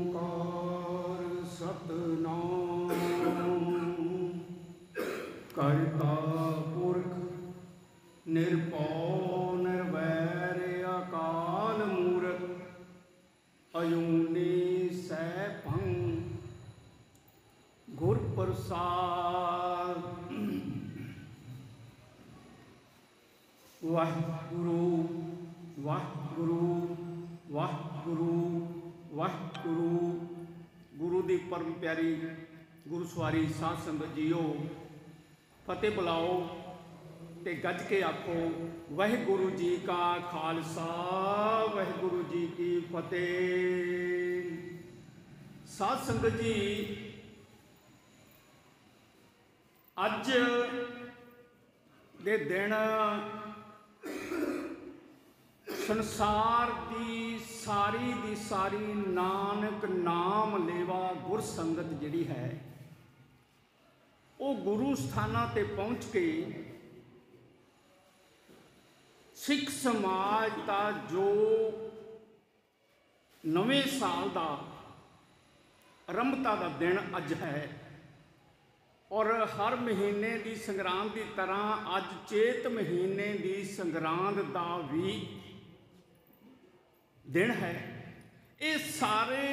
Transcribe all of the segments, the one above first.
ਓਂਕਾਰ ਸਤਿਨਾਮ ਕਰਤਾ ਪੁਰਖ ਨਿਰਭਉ ਨਿਰਵੈਰ ਅਕਾਲ ਮੂਰਤ ਅਜੂਨੀ ਸੈਭੰ ਗੁਰ ਪ੍ਰਸਾਦ। ਵਾਹਿਗੁਰੂ ਵਾਹਿਗੁਰੂ ਵਾਹਿਗੁਰੂ ਵਾਹਿਗੁਰੂ। ਗੁਰੂ ਦੀ ਪਰਮ ਪਿਆਰੀ ਗੁਰੂ ਸਵਾਰੀ ਸਾਧ ਸੰਗਤ ਜੀਓ, ਫਤਿਹ ਬੁਲਾਓ ਤੇ ਗੱਜ ਕੇ ਆਖੋ ਵਾਹਿਗੁਰੂ ਜੀ ਕਾ ਖਾਲਸਾ ਵਾਹਿਗੁਰੂ ਜੀ ਕੀ ਫਤਿਹ। ਸਾਧ ਸੰਗਤ ਜੀ, ਅੱਜ ਦੇ ਦਿਨ ਸੰਸਾਰ ਦੀ ਸਾਰੀ ਨਾਨਕ ਨਾਮ ਲੇਵਾ ਗੁਰ ਸੰਗਤ ਜਿਹੜੀ ਹੈ ਉਹ ਗੁਰੂ ਸਥਾਨਾਂ ਤੇ ਪਹੁੰਚ ਕੇ ਸਿੱਖ ਸਮਾਜ ਦਾ ਜੋ ਨਵੇਂ ਸਾਲ ਦਾ ਆਰੰਭਤਾ ਦਾ ਦਿਨ ਅੱਜ ਹੈ, ਔਰ ਹਰ ਮਹੀਨੇ ਦੀ ਸੰਗਰਾਂਦ ਦੀ ਤਰ੍ਹਾਂ ਅੱਜ ਚੇਤ ਮਹੀਨੇ ਦੀ ਸੰਗਰਾਂਦ ਦਾ ਵੀ ਦਿਨ ਹੈ। ਇਹ ਸਾਰੇ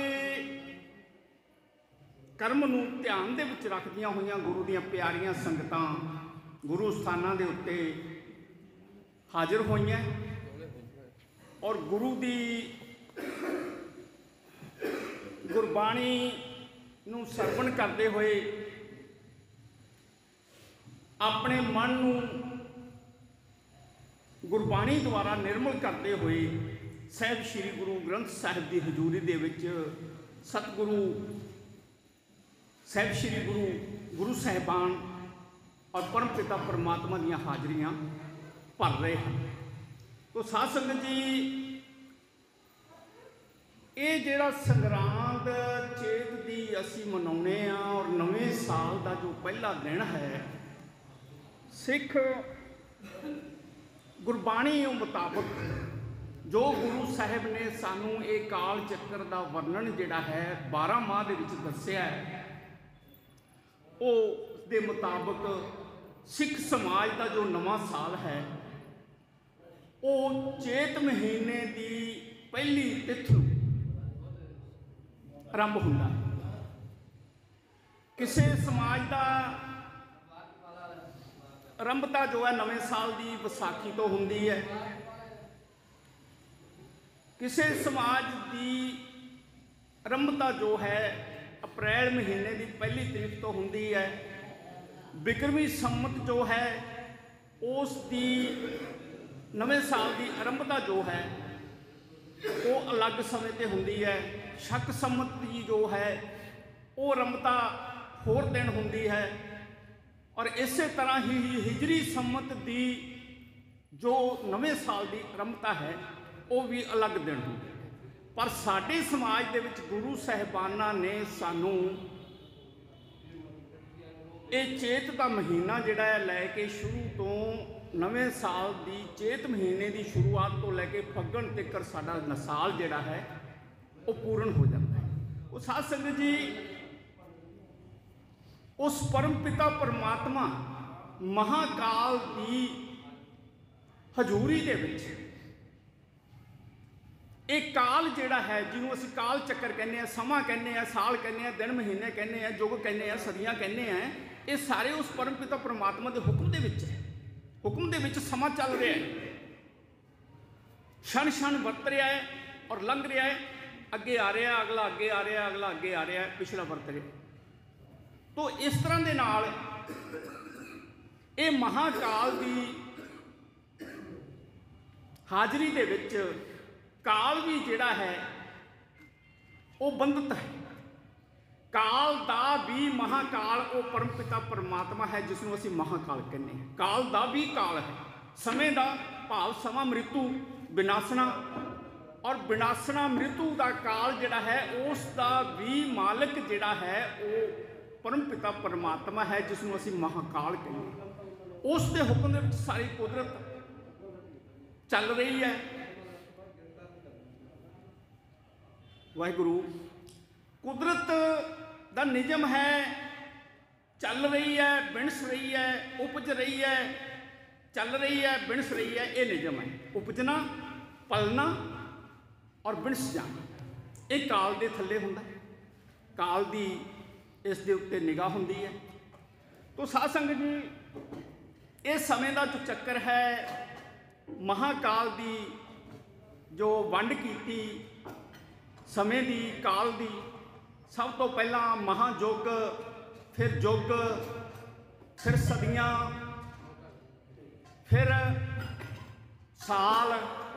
ਕਰਮ ਨੂੰ ਧਿਆਨ ਦੇ ਵਿੱਚ ਰੱਖਦੀਆਂ ਹੋਈਆਂ ਗੁਰੂ ਦੀਆਂ ਪਿਆਰੀਆਂ ਸੰਗਤਾਂ ਗੁਰੂ ਸਥਾਨਾਂ ਦੇ ਉੱਤੇ ਹਾਜ਼ਰ ਹੋਈਆਂ ਔਰ ਗੁਰੂ ਦੀ ਗੁਰਬਾਣੀ ਨੂੰ ਸਰਵਣ ਕਰਦੇ ਹੋਏ ਆਪਣੇ ਮਨ ਨੂੰ ਗੁਰਬਾਣੀ ਦੁਆਰਾ ਨਿਰਮਲ ਕਰਦੇ ਹੋਏ ਸਾਹਿਬ ਸ੍ਰੀ ਗੁਰੂ ਗ੍ਰੰਥ ਸਾਹਿਬ ਦੀ ਹਜ਼ੂਰੀ ਦੇ ਵਿੱਚ ਸਤਿਗੁਰੂ ਸਾਹਿਬ ਸ੍ਰੀ ਗੁਰੂ ਸਾਹਿਬਾਨ ਔਰ ਪਰਮ ਪਿਤਾ ਪਰਮਾਤਮਾ ਦੀਆਂ ਹਾਜ਼ਰੀਆਂ ਭਰ ਰਹੇ ਹਨ। ਤੋ ਸਾਧ ਸੰਗਤ ਜੀ, ਇਹ ਜਿਹੜਾ ਸੰਗਰਾਂਦ ਚੇਤ ਦੀ ਅਸੀਂ ਮਨਾਉਂਦੇ ਹਾਂ ਔਰ ਨਵੇਂ ਸਾਲ ਦਾ ਜੋ ਪਹਿਲਾ ਦਿਨ ਹੈ, ਸਿੱਖ ਗੁਰਬਾਣੀ ਮੁਤਾਬਕ ਜੋ ਗੁਰੂ ਸਾਹਿਬ ਨੇ ਸਾਨੂੰ ਇਹ ਕਾਲ ਚੱਕਰ ਦਾ ਵਰਣਨ ਜਿਹੜਾ ਹੈ 12 ਮਾਹ ਦੇ ਵਿੱਚ ਦੱਸਿਆ ਹੈ, ਉਹ ਦੇ ਮੁਤਾਬਕ ਸਿੱਖ ਸਮਾਜ ਦਾ ਜੋ ਨਵਾਂ ਸਾਲ ਹੈ ਉਹ ਚੇਤ ਮਹੀਨੇ ਦੀ ਪਹਿਲੀ ਤਿਥ ਨੂੰ ਆਰੰਭ ਹੁੰਦਾ ਹੈ। ਕਿਸੇ ਸਮਾਜ ਦਾ ਆਰੰਭਤਾ ਜੋ ਹੈ ਨਵੇਂ ਸਾਲ ਦੀ ਵਿਸਾਖੀ ਤੋਂ ਹੁੰਦੀ ਹੈ, ਕਿਸੇ ਸਮਾਜ ਦੀ ਆਰੰਭਤਾ ਜੋ ਹੈ ਅਪ੍ਰੈਲ ਮਹੀਨੇ ਦੀ ਪਹਿਲੀ ਤਰੀਕ ਤੋਂ ਹੁੰਦੀ ਹੈ। ਬਿਕਰਮੀ ਸੰਮਤ ਜੋ ਹੈ ਉਸ ਦੀ ਨਵੇਂ ਸਾਲ ਦੀ ਆਰੰਭਤਾ ਜੋ ਹੈ ਉਹ ਅਲੱਗ ਸਮੇਂ ਤੇ ਹੁੰਦੀ ਹੈ। ਸ਼ਕ ਸੰਮਤ ਦੀ ਜੋ ਹੈ ਉਹ ਆਰੰਭਤਾ ਹੋਰ ਦਿਨ ਹੁੰਦੀ ਹੈ, ਔਰ ਇਸੇ ਤਰ੍ਹਾਂ ਹੀ ਹਿਜਰੀ ਸੰਮਤ ਦੀ ਜੋ ਨਵੇਂ ਸਾਲ ਦੀ ਆਰੰਭਤਾ ਹੈ ਉਹ ਵੀ ਅਲੱਗ ਦਿਨ ਹੁੰਦੀ ਹੈ। ਪਰ ਸਾਡੇ ਸਮਾਜ ਦੇ ਵਿੱਚ ਗੁਰੂ ਸਾਹਿਬਾਨਾਂ ਨੇ ਸਾਨੂੰ ਇਹ ਚੇਤ ਦਾ ਮਹੀਨਾ ਜਿਹੜਾ ਹੈ ਲੈ ਕੇ ਸ਼ੁਰੂ ਤੋਂ ਨਵੇਂ ਸਾਲ ਦੀ ਚੇਤ ਮਹੀਨੇ ਦੀ ਸ਼ੁਰੂਆਤ ਤੋਂ ਲੈ ਕੇ ਫੱਗਣ ਤੱਕ ਸਾਡਾ ਸਾਲ ਜਿਹੜਾ ਹੈ ਉਹ ਪੂਰਨ ਹੋ ਜਾਂਦਾ ਹੈ। ਉਹ ਸਾਧ ਸੰਗਤ ਜੀ, ਉਸ ਪਰਮ ਪਿਤਾ ਪਰਮਾਤਮਾ ਮਹਾਕਾਲ ਦੀ ਹਜ਼ੂਰੀ ਦੇ ਵਿੱਚ ਇਹ ਕਾਲ ਜਿਹੜਾ ਹੈ, ਜਿਹਨੂੰ ਅਸੀਂ ਕਾਲ ਚੱਕਰ ਕਹਿੰਦੇ ਹਾਂ, ਸਮਾਂ ਕਹਿੰਦੇ ਹਾਂ, ਸਾਲ ਕਹਿੰਦੇ ਹਾਂ, ਦਿਨ ਮਹੀਨੇ ਕਹਿੰਦੇ ਹਾਂ, ਯੁੱਗ ਕਹਿੰਦੇ ਹਾਂ, ਸਦੀਆਂ ਕਹਿੰਦੇ ਹਾਂ, ਇਹ ਸਾਰੇ ਉਸ ਪਰਮ ਪਿਤਾ ਪਰਮਾਤਮਾ ਦੇ ਹੁਕਮ ਦੇ ਵਿੱਚ ਹੈ। ਹੁਕਮ ਦੇ ਵਿੱਚ ਸਮਾਂ ਚੱਲ ਰਿਹਾ ਹੈ, ਛਣ ਛਣ ਵਰਤ ਰਿਹਾ ਹੈ ਔਰ ਲੰਘ ਰਿਹਾ ਹੈ। ਅੱਗੇ ਆ ਰਿਹਾ, ਅਗਲਾ ਅੱਗੇ ਆ ਰਿਹਾ, ਅਗਲਾ ਅੱਗੇ ਆ ਰਿਹਾ, ਪਿਛਲਾ ਵਰਤ ਰਿਹਾ। ਤੋ ਇਸ ਤਰ੍ਹਾਂ ਦੇ ਨਾਲ ਇਹ ਮਹਾਕਾਲ ਦੀ ਹਾਜ਼ਰੀ ਦੇ ਵਿੱਚ ਕਾਲ ਵੀ ਜਿਹੜਾ ਹੈ ਉਹ ਬੰਧਿਤ ਹੈ। ਕਾਲ ਦਾ ਵੀ ਮਹਾਕਾਲ ਉਹ ਪਰਮ ਪਿਤਾ ਪਰਮਾਤਮਾ ਹੈ ਜਿਸ ਨੂੰ ਅਸੀਂ ਮਹਾਕਾਲ ਕਹਿੰਦੇ ਹਾਂ। ਕਾਲ ਦਾ ਵੀ ਕਾਲ ਹੈ, ਸਮੇਂ ਦਾ ਭਾਵ ਸਮਾਂ ਮ੍ਰਿਤੂ ਵਿਨਾਸ਼ਨਾ, ਔਰ ਵਿਨਾਸ਼ਨਾ ਮ੍ਰਿਤੂ ਦਾ ਕਾਲ ਜਿਹੜਾ ਹੈ ਉਸ ਦਾ ਵੀ ਮਾਲਕ ਜਿਹੜਾ ਹੈ ਉਹ ਪਰਮ ਪਿਤਾ ਪਰਮਾਤਮਾ ਹੈ ਜਿਸ ਨੂੰ ਅਸੀਂ ਮਹਾਕਾਲ ਕਹਿੰਦੇ ਹਾਂ। ਉਸ ਦੇ ਹੁਕਮ ਦੇ ਵਿੱਚ ਸਾਰੀ ਕੁਦਰਤ ਚੱਲ ਰਹੀ ਹੈ। ਵਾਹਿਗੁਰੂ कुदरत दा निजम है, चल रही है, बिनस रही है, उपज रही है, चल रही है, बिनस रही है, ये निजम है। उपजना, पलना और बिनस जाना, ये काल दे थल्ले हुंदा है। काल दी इस दे उत्ते निगाह हुंदी है। तो साध संगत जी, इस समय का जो चक्कर है, महाकाल दी जो वंड कीती समय दी, काल दी, सब तो पहला महायुग, फिर युग, फिर सदियां, फिर साल,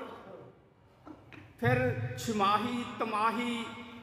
फिर छमाही, तमाही,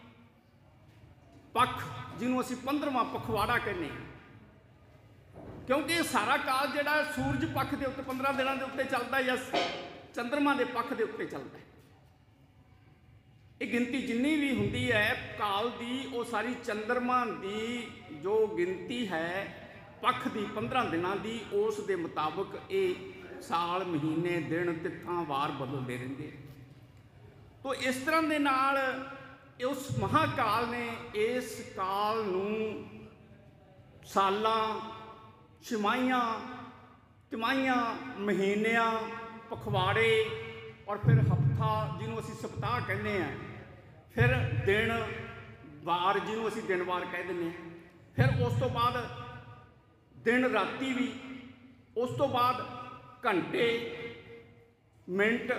पख, जिन्हों असीं 15वां पखवाड़ा कहने, क्योंकि सारा काल जिहड़ा सूरज पख के उत्ते 15 दिनों के उत्ते चलता है या चंद्रमा के पख के उत्ते चलता है। ये गिनती जिन्नी भी हुंदी है काल दी, वो सारी चंद्रमा की जो गिनती है पख की 15 दिनों की, उस दे मुताबिक ये साल, महीने, दिन, तिथां, वार बदलते रहते हैं। तो इस तरह के नाल उस महाकाल ने इस काल नूं सालां, छमाहियां, तिमाहियां, महीनियां, पखवाड़े और फिर हफ्ता जिन्हों असीं सप्ताह कहने हैं, फिर दिन वार जिन्हों असीं दिन वार कह दिंदे हैं, फिर उस तो बाद दिन राती भी, उस तो बाद घंटे, मिनट,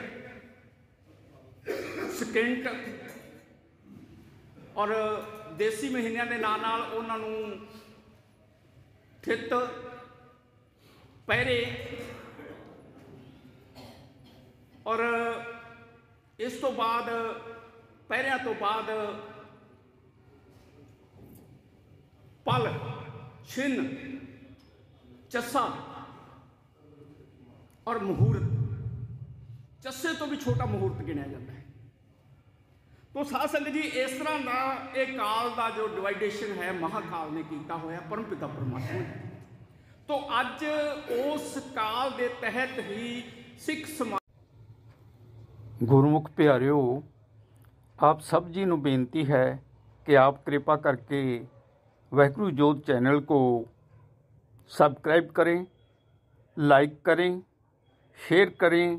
सकिंट और देसी महीनों के नाल नाल उन्हां नूं ठित, पहरे और इस तो बाद पहरियां तो बाद पल, छिन, चस्सा और मुहूर्त। चस्से तो भी छोटा मुहूर्त गिनिया जाता है। तो साध संगत जी, इस तरह का एक काल का जो डिवाइडेशन है महाकाल ने किया होया परमपिता परमात्मा ने। तो अज उस काल के तहत ही सिख समाज, गुरमुख प्यारिओ, आप सब जी नूं बेनती है कि आप कृपा करके वाहिगुरू जोत चैनल को सब्सक्राइब करें, लाइक करें, शेयर करें,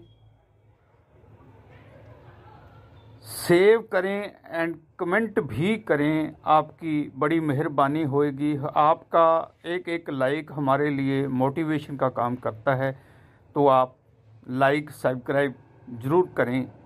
सेव करें एंड कमेंट भी करें। आपकी बड़ी मेहरबानी होएगी। आपका एक एक लाइक हमारे लिए मोटिवेशन का काम करता है। तो आप लाइक सब्सक्राइब ज़रूर करें।